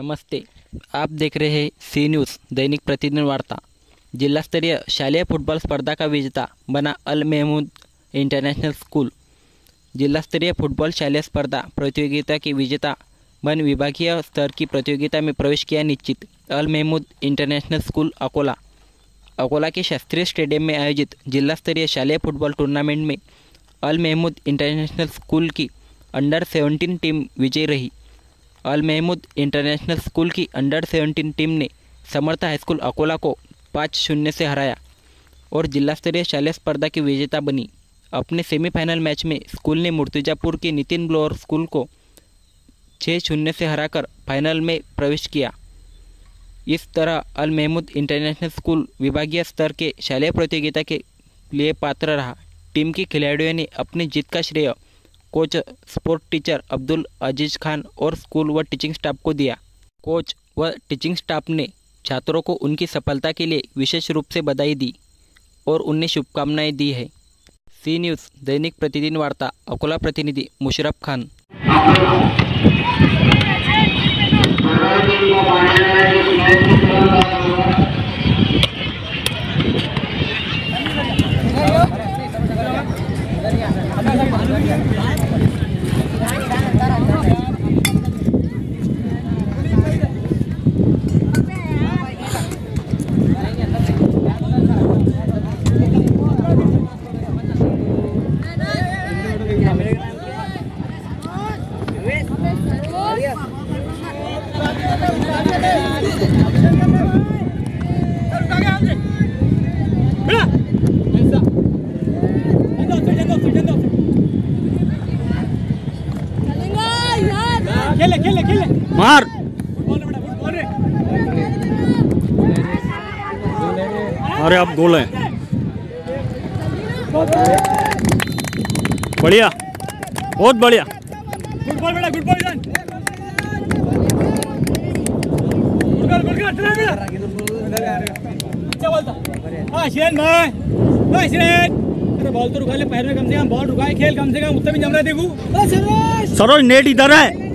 नमस्ते, आप देख रहे हैं सी न्यूज़ दैनिक प्रतिदिन वार्ता। जिला स्तरीय शालेय फुटबॉल स्पर्धा का विजेता बना अल महमूद इंटरनेशनल स्कूल। जिला स्तरीय फुटबॉल शालेय स्पर्धा प्रतियोगिता के विजेता बन विभागीय स्तर की प्रतियोगिता में प्रवेश किया निश्चित। अल महमूद इंटरनेशनल स्कूल अकोला के शास्त्रीय स्टेडियम में आयोजित जिला स्तरीय शालेय फुटबॉल टूर्नामेंट में अल महमूद इंटरनेशनल स्कूल की अंडर 17 टीम विजयी रही। अल महमूद इंटरनेशनल स्कूल की अंडर 17 टीम ने समर्थ हाईस्कूल अकोला को 5-0 से हराया और जिला स्तरीय शालेय स्पर्धा की विजेता बनी। अपने सेमीफाइनल मैच में स्कूल ने मुर्तुजापुर की नितिन ब्लोअर स्कूल को 6-0 से हराकर फाइनल में प्रवेश किया। इस तरह अल महमूद इंटरनेशनल स्कूल विभागीय स्तर के शालेय प्रतियोगिता के लिए पात्र रहा। टीम के खिलाड़ियों ने अपनी जीत का श्रेय coach sport teacher Abdul Aziz Khan और स्कूल व टीचिंग स्टाफ को दिया। कोच व टीचिंग स्टाफ ने छात्रों को उनकी सफलता के लिए विशेष रूप से बधाई दी और उन्हें शुभकामनाएं दी है। सी न्यूज़ दैनिक प्रतिदिन वार्ता अकोला प्रतिनिधि मुशरफ खान। खेले मार अरे आप गोल है। बढ़िया, बहुत बढ़िया। गुड बॉल अच्छा बोलता। हाँ शिरेन भाई, शिरेन अरे बॉल तो रुका ले, पैर में कम से कम बॉल रुका है, खेल कम से कम, उत्तर भी जम रहा है। देखो सरोज नेट इधर है।